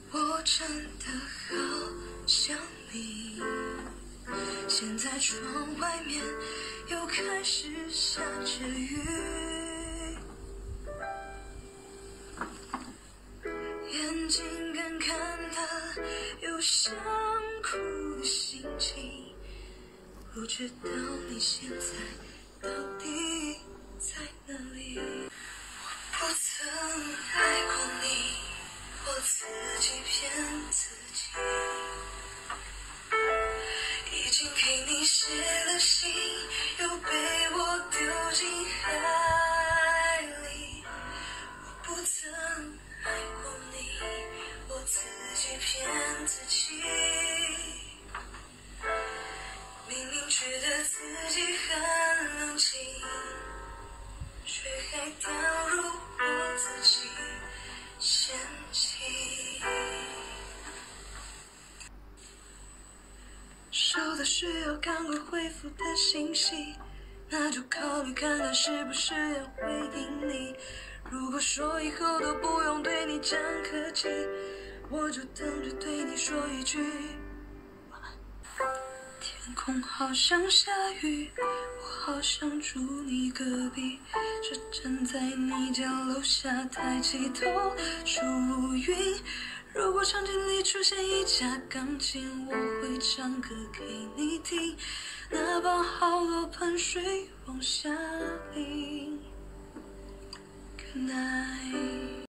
我真的好想你。现在窗外面又开始下着雨，眼睛干干的，有想哭的心情。不知道你现在到底在哪里？我不曾爱过你，我自己骗自己。已经给你写了信，又被我丢进海里。我不曾爱过你，我自己骗自己。明明觉得自己很冷静，却还掉入我自己陷阱。收到需要赶快回复的信息，那就考虑看看是不是要回应你。如果说以后都不用对你讲客气，我就等着对你说一句晚安。天空好像下雨，我好想住你隔壁，是站在你家楼下抬起头数云。如果场景里出现一架钢琴，我会唱歌给你听，哪怕好多盆水往下淋。Good night。